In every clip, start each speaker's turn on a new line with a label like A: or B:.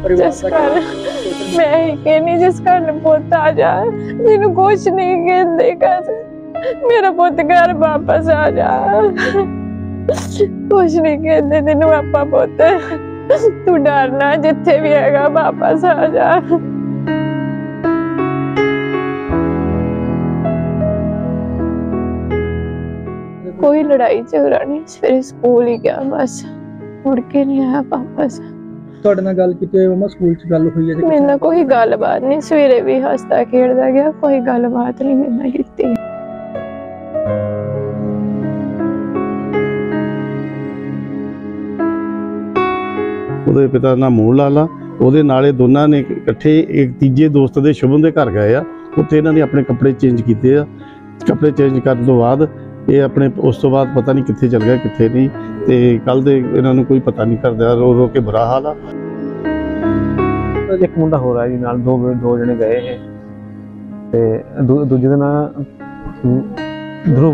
A: जिस घर मैं ही कहनी जिस घर पुत आ जा जिन्हों कुछ नहीं कहते कर मेरा पुत घर वापस आ जा कुछ नहीं कहते तेन आपा पुत तू डरना जिथे भी है वापस आ जा। कोई लड़ाई झगड़ा नहीं फिर स्कूल ही गया बस मुड़ के नहीं आया वापस।
B: ਤੁਹਾਡੇ ਨਾਲ ਗੱਲ ਕੀਤੀ ਮਮਾ ਸਕੂਲ ਚ ਗੱਲ ਹੋਈ ਹੈ ਜੀ?
A: ਮੇਰੇ ਨਾਲ ਕੋਈ ਗੱਲਬਾਤ ਨਹੀਂ ਸਵੇਰੇ ਵੀ ਹੱਸਦਾ ਖੇਡਦਾ ਗਿਆ ਕੋਈ ਗੱਲਬਾਤ ਨਹੀਂ ਮੇਰੇ ਨਾਲ ਕੀਤੀ।
C: ਉਹਦੇ ਪਿਤਾ ਦਾ ਮੂਲ ਲਾਲਾ ਉਹਦੇ ਨਾਲੇ ਦੋਨਾਂ ਨੇ ਇਕੱਠੇ ਇੱਕ ਤੀਜੇ ਦੋਸਤ ਦੇ ਸ਼ੁਭਮ ਦੇ ਘਰ ਗਏ ਆ ਉੱਥੇ ਇਹਨਾਂ ਨੇ ਆਪਣੇ ਕੱਪੜੇ ਚੇਂਜ ਕੀਤੇ ਆ। ਕੱਪੜੇ ਚੇਂਜ ਕਰਨ ਤੋਂ ਬਾਅਦ ਇਹ ਆਪਣੇ ਉਸ ਤੋਂ ਬਾਅਦ ਪਤਾ ਨਹੀਂ ਕਿੱਥੇ ਚਲ ਗਿਆ ਕਿੱਥੇ ਨਹੀਂ ਤੇ ਕੱਲ ਦੇ ਇਹਨਾਂ ਨੂੰ ਕੋਈ ਪਤਾ ਨਹੀਂ ਕਰਦਾ ਰੋ ਰੋ ਕੇ ਬੁਰਾ ਹਾਲ ਆ।
D: ਇੱਕ ਮੁੰਡਾ ਹੋ ਰਿਹਾ ਜੀ ਨਾਲ ਦੋ ਜਣੇ ਗਏ ਇਹ ਤੇ ਦੂਜੇ ਦਾ ਨਾਮ ਧਰੁਵ।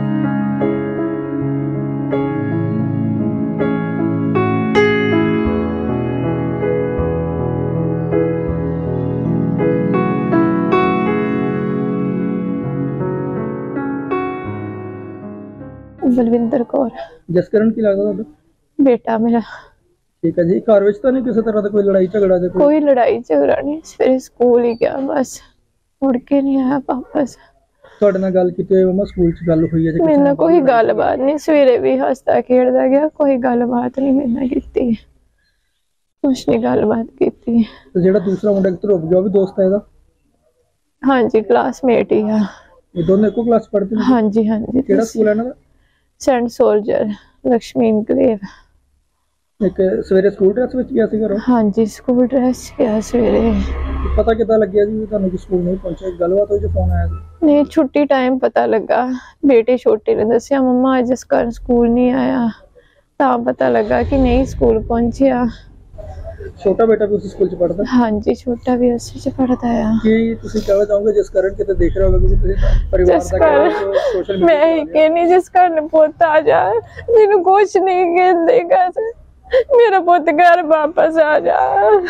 A: बलविंदर कौर।
B: जसकरण की लगता है
A: बेटा मेरा।
B: ठीक है जी। घर विच तां नहीं किसी तरह का कोई लड़ाई झगड़ा?
A: कोई लड़ाई झगड़ा नहीं फिर स्कूल ही गया बस मुड़ के नहीं आया वापस।
B: ਤੁਹਾਡੇ ਨਾਲ ਗੱਲ ਕੀਤੀ ਮਮਾ ਸਕੂਲ ਚ ਗੱਲ ਹੋਈ ਹੈ ਜੀ?
A: ਮੇਰੇ ਨਾਲ ਕੋਈ ਗੱਲਬਾਤ ਨਹੀਂ ਸਵੇਰੇ ਵੀ ਹੱਸਦਾ ਖੇਡਦਾ ਗਿਆ ਕੋਈ ਗੱਲਬਾਤ ਨਹੀਂ ਮੇਰੇ ਨਾਲ ਕੀਤੀ ਕੁਛ ਨਹੀਂ ਗੱਲਬਾਤ ਕੀਤੀ।
B: ਤੇ ਜਿਹੜਾ ਦੂਸਰਾ ਮੁੰਡਾ ਧਰੁਵ ਗਿਆ ਉਹ ਵੀ ਦੋਸਤ ਹੈ ਇਹਦਾ?
A: ਹਾਂਜੀ ਕਲਾਸਮੇਟ ਹੀ ਆ।
B: ਇਹ ਦੋਨੋਂ ਇੱਕੋ ਕਲਾਸ ਪੜ੍ਹਦੇ ਨੇ?
A: ਹਾਂਜੀ ਹਾਂਜੀ।
B: ਕਿਹੜਾ ਸਕੂਲ ਹੈ ਇਹਨਾਂ ਦਾ?
A: Saint soldier Lakshmi enclave.
B: एक सवेरे स्कूल ड्रेस ਵਿੱਚ ਗਿਆ ਸੀ ਘਰੋਂ?
A: ਹਾਂਜੀ ਸਕੂਲ ਡਰੈਸ ਗਿਆ ਸਵੇਰੇ।
B: ਪਤਾ ਕਿੱਦਾਂ ਲੱਗਿਆ ਜੀ ਤੁਹਾਨੂੰ ਕਿ ਸਕੂਲ ਨਹੀਂ ਪਹੁੰਚਿਆ? ਗੱਲਬਾਤ ਹੋਈ ਜੋ ਫੋਨ ਆਇਆ ਸੀ?
A: ਨਹੀਂ ਛੁੱਟੀ ਟਾਈਮ ਪਤਾ ਲੱਗਾ ਬੇਟੇ ਛੋਟੇ ਨੇ ਦੱਸਿਆ ਮੰਮਾ ਅੱਜ ਸਕਾਰ ਸਕੂਲ ਨਹੀਂ ਆਇਆ ਤਾਂ ਪਤਾ ਲੱਗਾ ਕਿ ਨਹੀਂ ਸਕੂਲ ਪਹੁੰਚਿਆ।
B: ਛੋਟਾ ਬੇਟਾ ਵੀ ਉਸ ਸਕੂਲ ਚ ਪੜ੍ਹਦਾ?
A: ਹਾਂਜੀ ਛੋਟਾ ਵੀ ਉਸੇ ਚ ਪੜ੍ਹਦਾ ਆ।
B: ਕੀ ਤੁਸੀਂ ਕਹਿਣਾ ਚਾਹੋਗੇ ਜਿਸ ਕਾਰਨ ਕਿਤੇ ਦੇਖ ਰਹੇ ਹੋਗੇ ਤੁਸੀਂ ਪਰਿਵਾਰ ਦਾ ਸੋਸ਼ਲ ਮੀਡੀਆ?
A: ਮੈਂ ਹੀ ਕਹਿੰਨੀ ਜਿਸ ਘਰ ਪੁੱਤ ਆ ਜਾ ਜਿਹਨੂੰ ਕੁਛ ਨਹੀਂ ਕਹਿੰਦੇ ਕਰ ਮੇਰਾ ਪੁੱਤ ਘਰ ਵਾਪਸ ਆ ਜਾ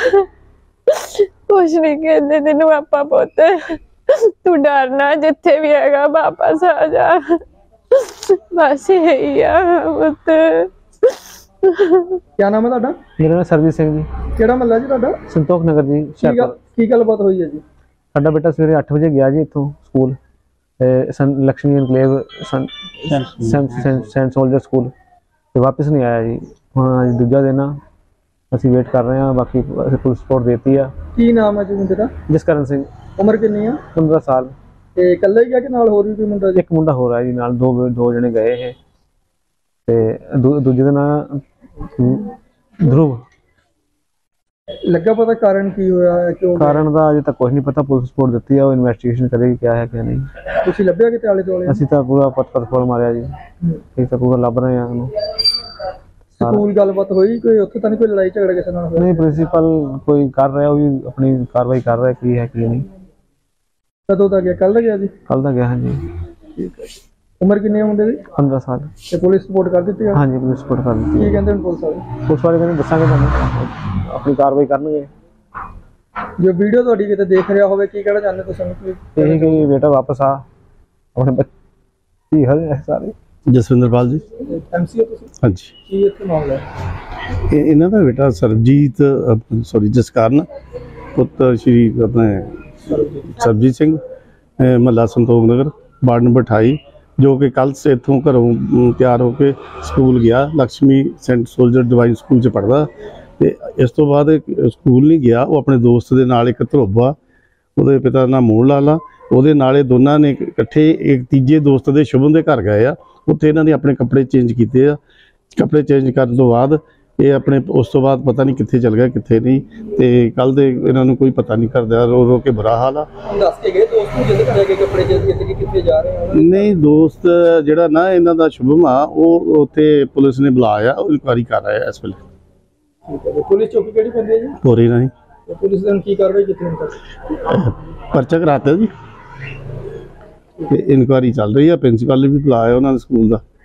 A: ਕੁਛ ਨਹੀਂ ਕਹਿੰਦੇ ਤੈਨੂੰ ਆਪਾ ਪੁੱਤ ਤੂੰ ਡਰਨਾ ਜਿੱਥੇ ਵੀ ਹੈਗਾ ਵਾਪਸ ਆ ਜਾ ਬਸ ਇਹੀ ਆ ਪੁੱਤ। क्या नाम है ਤੁਹਾਡਾ?
D: ਮੇਰਾ ਨਾਮ ਸਰਜੀਤ ਸਿੰਘ ਜੀ।
B: ਕਿਹੜਾ ਮਹੱਲਾ ਜੀ ਤੁਹਾਡਾ?
D: ਸੰਤੋਖ ਨਗਰ ਜੀ ਹੁਸ਼ਿਆਰਪੁਰ।
B: ਕੀ ਗੱਲਬਾਤ ਹੋਈ ਹੈ ਜੀ?
D: ਸਾਡਾ ਬੇਟਾ ਸਵੇਰੇ 8 ਵਜੇ ਗਿਆ ਜੀ ਇੱਥੋਂ school Lakshmi enclave saint soldier school ਤੇ ਵਾਪਸ ਨਹੀਂ ਆਇਆ ਜੀ। ਹੁਣ ਅੱਜ ਦੂਜਾ ਦਿਨ ਆ ਅਸੀਂ ਵੇਟ ਕਰ ਰਹੇ ਹਾਂ ਬਾਕੀ ਅਸੀਂ ਪੁਲਿਸ ਰਿਪੋਰਟ ਦੇਤੀ ਆ।
B: ਕੀ ਨਾਮ ਹੈ ਜੀ ਮੁੰਡੇ ਦਾ?
D: ਜਸਕਰਨ ਸਿੰਘ।
B: ਉਮਰ ਕਿੰਨੀ ਆ?
D: 15 ਸਾਲ।
B: ਤੇ ਇਕੱਲਾ ਹੀ ਗਿਆ ਕਿ ਨਾਲ ਹੋਰ ਵੀ ਕੋਈ ਮੁੰਡਾ?
D: ਇੱਕ ਮੁੰਡਾ ਹੋ ਰਿਹਾ ਜੀ ਨਾਲ ਦੋ ਜਣੇ ਗਏ ਇਹ ਤੇ ਦੂਜੇ ਦਾ ਨਾਮ ਧਰੁਵ।
B: ਲੱਗਾ ਪਤਾ ਕਾਰਨ ਕੀ ਹੋਇਆ ਕਿਉਂ?
D: ਕਾਰਨ ਦਾ ਅਜੇ ਤੱਕ ਕੁਝ ਨਹੀਂ ਪਤਾ ਪੁਲਿਸ ਰਿਪੋਰਟ ਦਿੱਤੀ ਆ ਉਹ ਇਨਵੈਸਟੀਗੇਸ਼ਨ ਕਰੇਗੀ ਕਿਆ ਹੈ ਕਿਆ ਨਹੀਂ।
B: ਤੁਸੀਂ ਲੱਭਿਆ ਕਿਤੇ ਆਲੇ ਦੁਆਲੇ?
D: ਅਸੀਂ ਤਾਂ ਪੂਰਾ ਪੱਥਰ ਫੋਲ ਮਾਰਿਆ ਜੀ ਅਸੀਂ ਤਾਂ ਪੂਰਾ ਲੱਭ ਰਹੇ ਆ ਉਹਨੂੰ।
B: ਸਕੂਲ ਗੱਲਬਾਤ ਹੋਈ ਕੋਈ ਉੱਥੇ ਤਾਂ ਨਹੀਂ ਕੋਈ ਲੜਾਈ ਝਗੜਾ ਕਿਸੇ ਨਾਲ ਹੋਇਆ?
D: ਨਹੀਂ ਪ੍ਰਿੰਸੀਪਲ ਕੋਈ ਕਰ ਰਿਹਾ ਉਹ ਵੀ ਆਪਣੀ ਕਾਰਵਾਈ ਕਰ ਰਿਹਾ ਕੀ ਹੈ ਕੀ ਨਹੀਂ।
B: ਕਦੋਂ ਦਾ ਗਿਆ? ਕੱਲ ਦਾ ਗਿਆ ਜੀ?
D: ਕੱਲ ਦਾ ਗਿਆ ਹਾਂਜੀ।
B: ਠੀਕ ਹੈ। ਉਮਰ ਕਿੰਨੀ ਹੈ ਮੁੰਡੇ ਦੀ?
D: 15 ਸਾਲ।
B: ਤੇ ਪੁਲਿਸ ਰਿਪੋਰਟ ਕਰ ਦਿੱਤੀ?
D: ਹਾਂਜੀ ਪੁਲਿਸ ਰਿਪੋਰਟ ਕਰ ਦਿੱਤੀ।
B: ਕੀ ਕਹਿੰਦੇ ਹੁਣ ਪੁਲਿਸ ਵਾਲੇ?
D: ਪੁਲਿਸ ਵਾਲੇ ਕਹਿੰਦੇ ਦੱਸਾਂਗੇ ਤੁਹਾਨੂੰ ਆਪਣੀ ਕਾਰਵਾਈ ਕਰਨਗੇ।
B: ਜੋ ਵੀਡੀਓ ਤੁਹਾਡੀ ਕਿਤੇ ਦੇਖ ਰਿਹਾ ਹੋਵੇ ਕੀ ਕਹਿਣਾ ਚਾਹੁੰਦੇ ਤੁਸੀਂ?
D: ਇਹ ਕਿ ਬੇਟਾ ਵਾਪਸ ਆ ਆਪਣੇ ਬੱਚੇ ਹਰ ਸਾਰੇ।
C: ਜਸਵਿੰਦਰਪਾਲ ਜੀ।
B: ਐਮਸੀ ਹੋ ਤੁਸੀਂ?
C: ਹਾਂਜੀ।
B: ਕੀ ਇੱਥੇ ਮਾਮਲਾ ਹੈ?
C: ਇਹਨਾਂ ਦਾ ਬੇਟਾ ਸਰਬਜੀਤ ਜਸਕਰਨ ਪੁੱਤ ਸ਼੍ਰੀ ਆਪਣੇ ਸਰਬਜੀਤ ਸਿੰਘ ਮਹੱਲਾ ਸੰਤੋਖ ਨਗਰ ਵਾਰਡ ਨੰਬਰ 28 ਜੋ ਕਿ ਕੱਲ ਸੇ ਇੱਥੋਂ ਘਰੋਂ ਤਿਆਰ ਹੋ ਕੇ ਸਕੂਲ ਗਿਆ Lakshmi saint soldier divine school 'ਚ ਪੜ੍ਹਦਾ ਤੇ ਇਸ ਤੋਂ ਬਾਅਦ ਸਕੂਲ ਨਹੀਂ ਗਿਆ ਉਹ ਆਪਣੇ ਦੋਸਤ ਦੇ ਨਾਲ ਇੱਕ ਧਰੁਵ ਆ ਉਹਦੇ ਪਿਤਾ ਦਾ ਨਾਮ ਮੂਲ ਲਾਲਾ ਉਹਦੇ ਨਾਲੇ ਦੋਨਾਂ ਨੇ ਇਕੱਠੇ ਇੱਕ ਤੀਜੇ ਦੋਸਤ ਦੇ ਸ਼ੁਭਮ ਦੇ ਘਰ ਗਏ ਆ ਉੱਥੇ ਇਹਨਾਂ ਨੇ ਆਪਣੇ ਕੱਪੜੇ ਚੇਂਜ ਕੀਤੇ ਆ। ਕੱਪੜੇ ਚੇਂਜ ਕਰਨ ਤੋਂ ਬਾਅਦ ਇਹ ਆਪਣੇ ਉਸ ਤੋਂ ਬਾਅਦ ਪਤਾ ਨਹੀਂ ਕਿੱਥੇ ਚਲ ਗਿਆ ਕਿੱਥੇ ਨਹੀਂ ਤੇ ਕੱਲ ਦੇ ਇਹਨਾਂ ਨੂੰ ਕੋਈ ਪਤਾ ਨਹੀਂ ਕਰਦਾ ਰੋ ਰੋ ਕੇ ਬੁਰਾ ਹਾਲ ਆ।
B: ਦੱਸ ਕੇ ਗਏ ਦੋਸਤ ਨੂੰ ਜਿਹਦੇ ਘਰੇ ਕੱਪੜੇ ਚੇਂਜ ਕੀਤੇ ਕਿੱਥੇ ਜਾ ਰਹੇ ਆ? ਨਹੀਂ
C: ਦੋਸਤ ਜਿਹੜਾ ਨਾ ਇਹਨਾਂ ਦਾ ਸ਼ੁਭਮ ਆ ਉਹ ਉੱਥੇ ਪੁਲਿਸ ਨੇ ਬੁਲਾਇਆ ਉਹ ਇਨਕੁਆਇਰੀ ਕਰ ਰਿਹਾ ਇਸ ਵੇਲੇ।
B: ਠੀਕ ਹੈ। ਪੁਲਿਸ ਚੌਕੀ ਕਿਹੜੀ ਪੈਂਦੀ ਹੈ ਜੀ?
C: ਪੂਰੀ ਨਹੀਂ।
B: ਪੁਲਿਸ ਨੇ ਕੀ ਕਾਰਵਾਈ ਕੀਤੀ ਹੁਣ ਤੱਕ?
C: ਪਰਚਾ ਕਰਾਤਾ ਜੀ। ਇਨਕੁਆਇਰੀ ਚੱਲ ਰਹੀ ਹੈ ਪ੍ਰਿੰਸੀਪਲ ਨੇ ਵੀ ਬੁਲਾਇਆ ਉਹਨਾਂ ਦੇ ਸਕੂਲ ਦਾ।